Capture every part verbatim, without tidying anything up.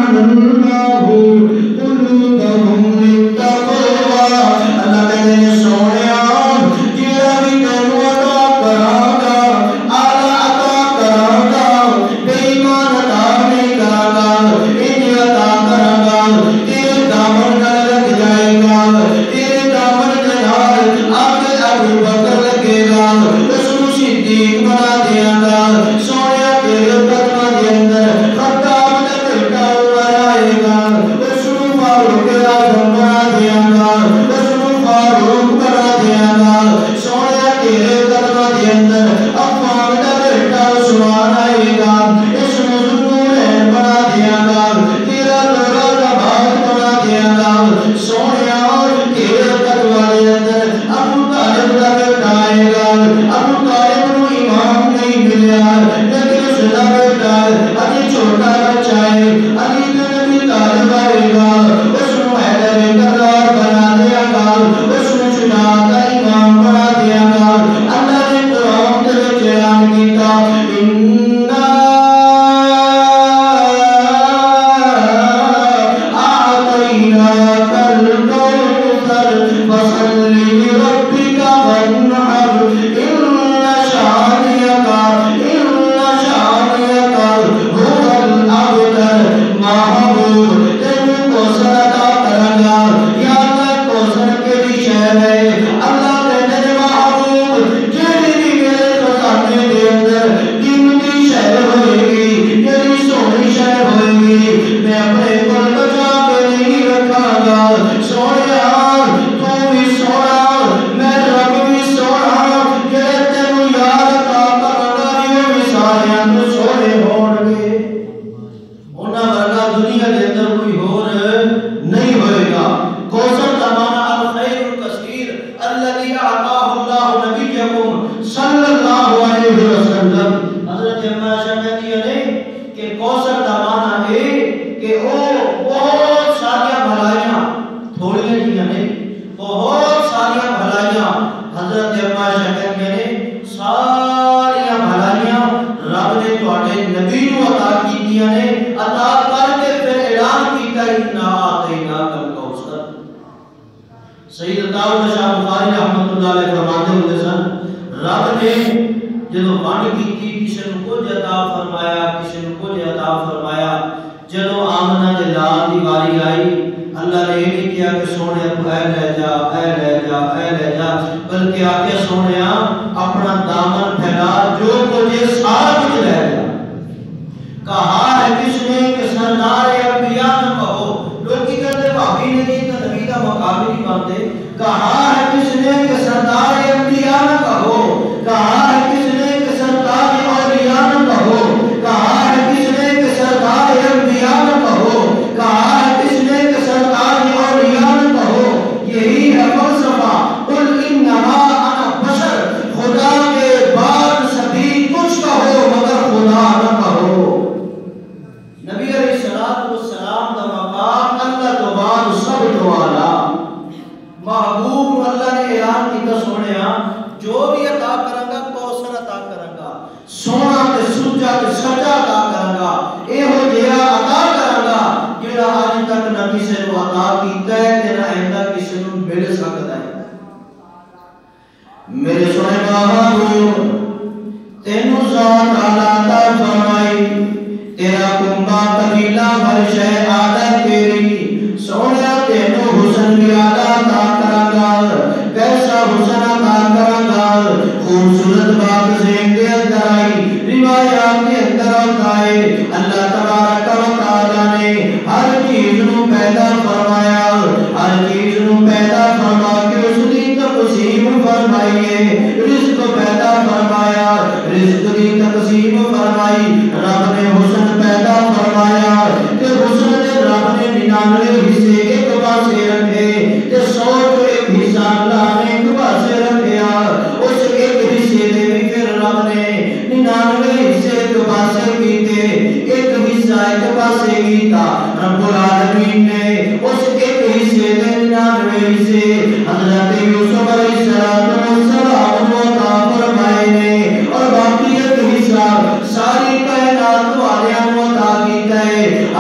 सारी कायनात वाले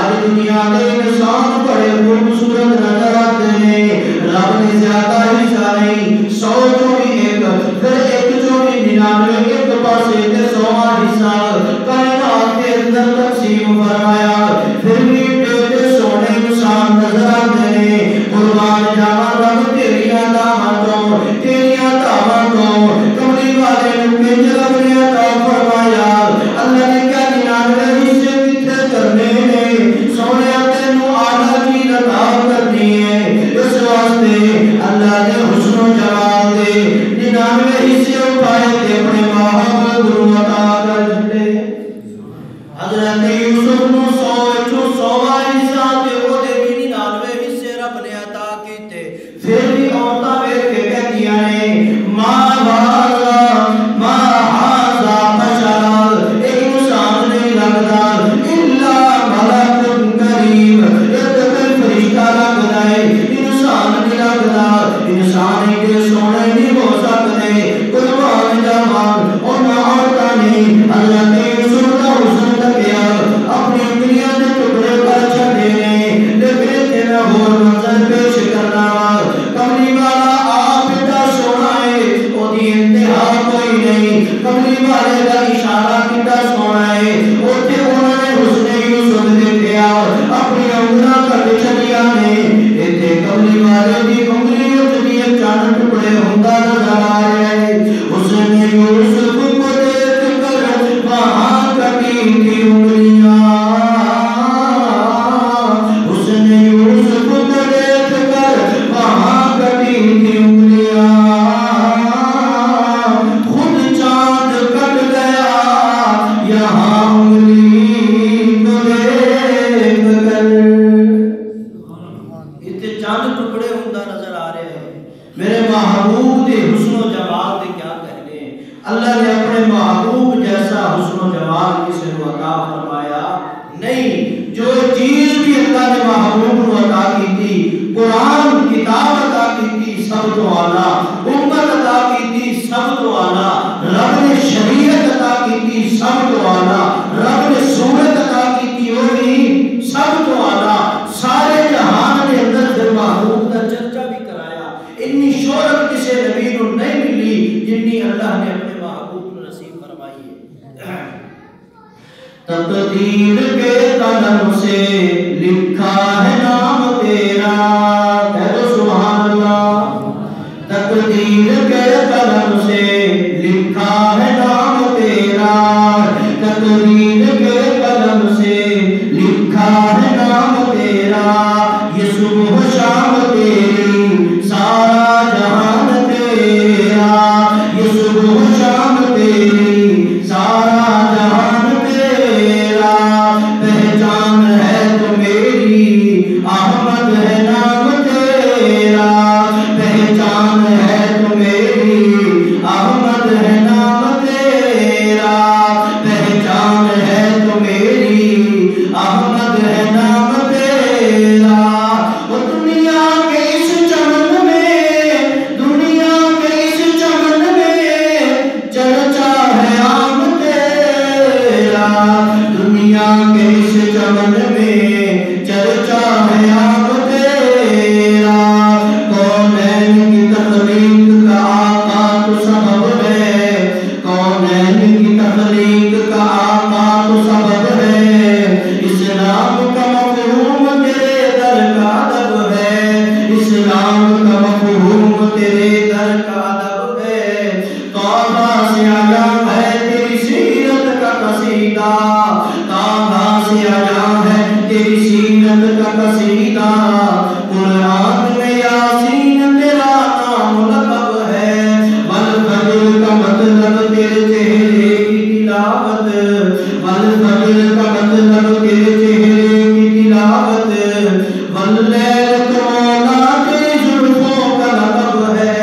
सारी दुनिया के इंसान बड़े खूबसूरत नजर आते हैं, रब ने ज्यादा हिस्सा नहीं, सौ जो भी एक फिर एक जो भी निन्यानवे एक पासे ते सौवा हिस्सा कायनात के अंदर तकसीम फरमाया, फिर भी टेढ़े सोने इंसान नजर आते हैं। कुर्बान जावा रब तेरिया दावतों तेरिया दावतों कमली वाले ने रब ने अता फरमाया। अल्लाह ने क्या निन्यानवे हिस्से कितने करने ने, सोने तेनू आला की अता करनी है, इस वास्ते अल्लाह ने हुस्न जमाल दे निन्यानवे हिस्से उठाए थे अपने महबूब को अता कर दिते। हजरत यूसुफ नु सौ चो सौवा हिस्सा ते ओदे भी निन्यानवे हिस्से रब ने अता कीते, फिर भी औरतां वेख के कहदियां ने मा हाज़ा मा हाज़ा बशरा, एक इंसान नहीं लगदा इल्ला मलकुन करीम, एक फरिश्ता लगदा है, इंसान नहीं लगदा, इंसान के सोने नहीं हो सकते। कुर्बान जावान उन्हां औरतां ने हज़रत यूसुफ दा हुस्न तकिया, अपनी उंगलियां दे टुकड़े कर छड्डे ने, लेकिन तेरा होर मंजर पेश करना कमली वाला आप इतना सोना है, ओदी इंतहा कोई नहीं, कमली वाले का इशारा कितना सोना है, ओथे उन्होंने हुस्न यूसुफ देखा, अपनी उंगलियां कट छड्डियां ने, इथे कमली वाले दी उंगली उठदी चंद टुकड़े हुंदा नजर आ रहा है। हुस्न यूसुफ को देख कर वहां कटी थी उंगलियां, हुस्न यूसुफ को देख कर वहां कटी थी उंगलियां, खुद चांद कट गया यहाँ उंगली को देख कर। इतने चांद टुकड़े हुंदा नजर आ रहे हैं। मेरे महबूब दे हुस्न जमाल दे क्या कहने, अल्लाह ने अपने महबूब जैसा हुस्न जमाल किसी को अता फरमाया नहीं। जो चीज भी अल्लाह ने महबूब को अता की थी, कुरान किताब अता की थी सब तो आला, उम्मत अता की थी सब तो आला, रब ने शरीयत अता की थी सब तो आला, रब ने सूरत अता की थी वो भी सब तो आला, सारे जहान के अंदर फिर महबूब का चर्चा भी कराया। इतनी शोहरत किसी नबी को नहीं मिली जितनी अल्लाह ने अपने महबूब को नसीब फरमाई है। तकदीर के कलम से लिखा है नाम तेरा, कह दो सुभान अल्लाह। तकदीर के कलम से लिखा है नाम तेरा, तकदीर के कलम से लिखा है नाम तेरा, ये सुबह शाम तेरी सारा जहान तेरा, ये सुबह शाम तेरी सारा जहान तेरा, पहचान है तो मेरी अहमद है नाम तेरा, पहचान है तो मेरी अहमद है नाम तेरा, पहचान है तो मेरी अहमद है नाम तेरा। वो दुनिया के इस चमन में, दुनिया के इस चमन में चर्चा है आम तेरा, दुनिया के इस चमन में चर्चा है आम तेरा। कौनैन की तख्लीक का आका तो सबब है, कौनैन की तख्लीक का आका तो सबब है, इस्लाम का मफहूम तेरे दर का अदब है, इस्लाम का मफहूम तेरे दर का अदब है। तौबा से आया है तेरी सीरत का कसीदा, तौबा से आया है तेरी सीरत का कसीदा, कुरान में यासीन तेरा नाम लक़ब है, वल फजर का मतलब तेरे चेहरे की तिलावत, वल फजर का मतलब तेरे चेहरे की तिलावत, वल्लैल तो मौला तेरी जुल्फों का लक़ब है,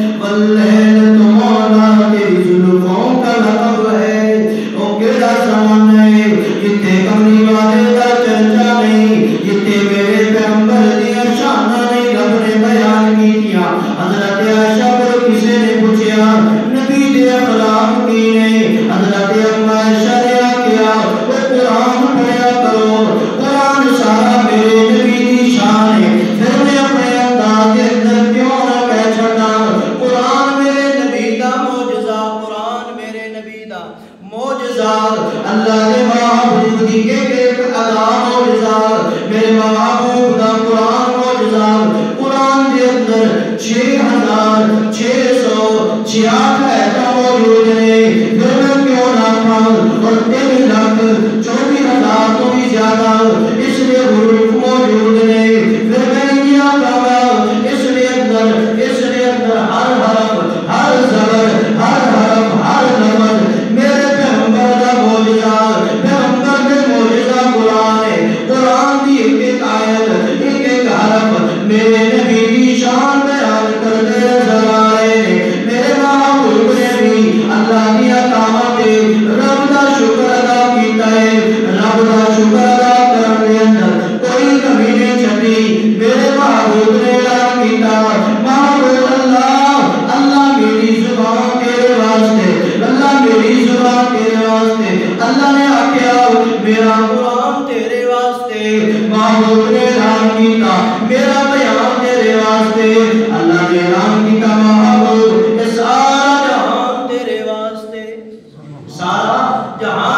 वल्लैल तो मौला तेरी जुल्फों का लक़ब है। ओ केड़ा ज़माना है जिथे कमली वाले का चर्चा नहीं, जिथे मेरे पैगंबर दिया शाना नहीं रब ने बयान कीतियां। हज़रत आयशा को किसी ने पूछा नबी दे अखलाक की ने, हज़रत अम्मा आयशा ने आख्या वो कुरान पढ़ा करो, कुरान छियाठ ऐसा मौजूद ने, फिर मैं क्यों ना खाऊं। और तीन लाख चौबीस हजार तो भी ज्यादा इसलिए हुरूफ मौजूद ने, फिर मैं क्या कहूंगा। इसलिए अंदर इसलिए अंदर हर हरफ हर जबर हर हरफ हर लफ्ज मेरे पैगंबर का मौजूदा, पैगंबर के मौजूदा कुरान है। कुरान की एक एक आयत एक एक हरफ मेरे नबी की शान बयान करते नजर आ रहे हैं। मेरे महबूब ने भी अल्लाह की अतामा पे रब का शुक्र अदा किया है। रब का शुक्र अदा करने के अंदर कोई कमी नहीं छटी। मेरे महबूब ने ऐलान किया, महबूब अल्लाह अल्लाह मेरी जुबान तेरे वास्ते, अल्लाह मेरी जुबान तेरे वास्ते। अल्लाह ने आख्या मेरा कुरान तेरे वास्ते। महबूब ने ऐलान किया मेरा बयान तेरे वास्ते। अल्लाह ने ऐलान किया महबूब सारा जहान तेरे वास्ते, सारा जहान